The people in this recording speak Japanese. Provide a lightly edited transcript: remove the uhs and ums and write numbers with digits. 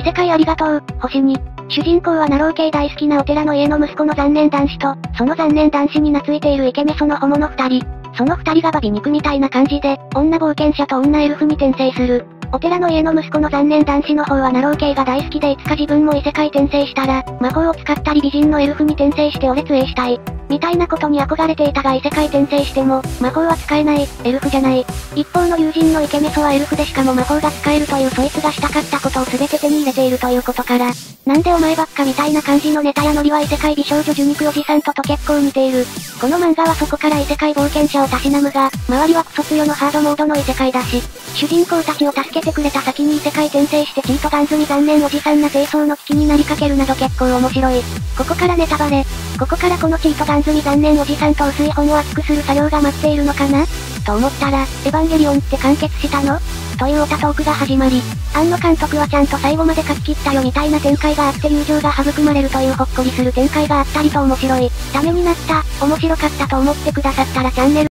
異世界ありがとう、星2。主人公はナロー系大好きなお寺の家の息子の残念男子と、その残念男子に懐いているイケメソのホモの二人。その二人がバビ肉みたいな感じで、女冒険者と女エルフに転生する。お寺の家の息子の残念男子の方はナロー系が大好きでいつか自分も異世界転生したら、魔法を使ったり美人のエルフに転生してお列影したい。みたいなことに憧れていたが異世界転生しても、魔法は使えない、エルフじゃない。一方の友人のイケメソはエルフでしかも魔法が使えるというそいつがしたかったことを全て手に入れているということから、なんでお前ばっかみたいな感じのネタやノリは異世界美少女受肉おじさんと結構似ている。この漫画はそこから異世界冒険者をたしなむが、周りはクソ強のハードモードの異世界だし、主人公たちを助けてくれた先に異世界転生してチートガンズに残念おじさんな低層の危機になりかけるなど結構面白い。ここからネタバレ。ここからこのチートガンズに残念おじさんと薄い本を厚くする作業が待っているのかなと思ったら、エヴァンゲリオンって完結したのというオタトークが始まり、庵野監督はちゃんと最後まで書き切ったよみたいな展開があって友情が育まれるというほっこりする展開があったりと面白い。ためになった、面白かったと思ってくださったらチャンネル